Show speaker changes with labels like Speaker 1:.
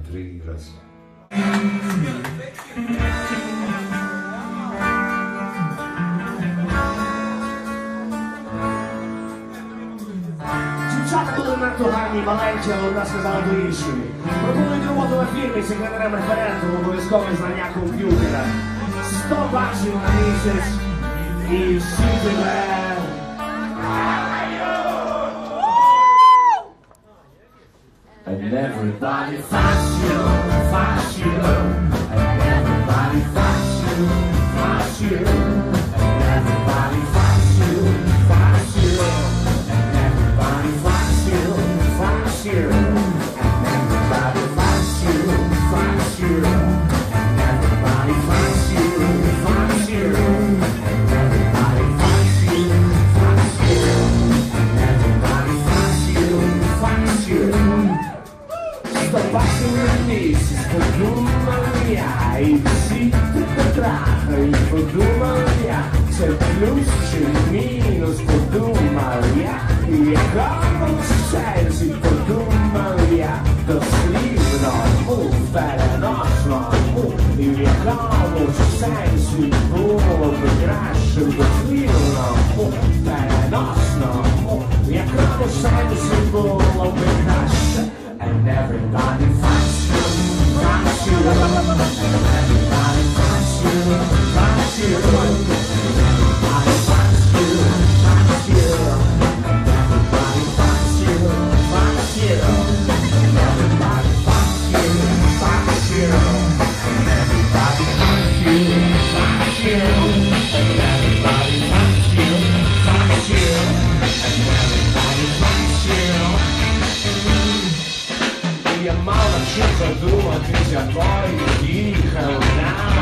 Speaker 1: 3 раз.
Speaker 2: Дівчата були надто гарні, маленькі, але одна сказала до іншої. Пропонують роботу на фірмі секретарем референту, обов'язкове знання комп'ютера. 100 баксів на місяць і всі тебе. And everybody fucks you, fucks you. And everybody fucks you, fucks you. And everybody fucks you, fucks you. And everybody fucks you, fucks you. And everybody fucks you, fucks you. And everybody fucks you, fucks you. And everybody fucks you, fucks you. And everybody fucks you, fucks you. Sto bacino mісяць, подумав я, і всі тебе трахають, подумав я, це плюс чи мінус, подумав я, і в якому сенсі, подумав я, дослівному, переносному, і в якому сенсі було б краще, дослівному, переносному, в якому сенсі було б краще. And everybody fucks you, fucks you. And everybody fucks you, fucks you. And everybody fucks you, fucks you. And everybody fucks you, fucks you. And everybody fucks you, fucks you. And everybody fucks you, fucks you. And everybody fucks you, fucks you. And everybody fucks you. Я мало що задуматися, бо їхав на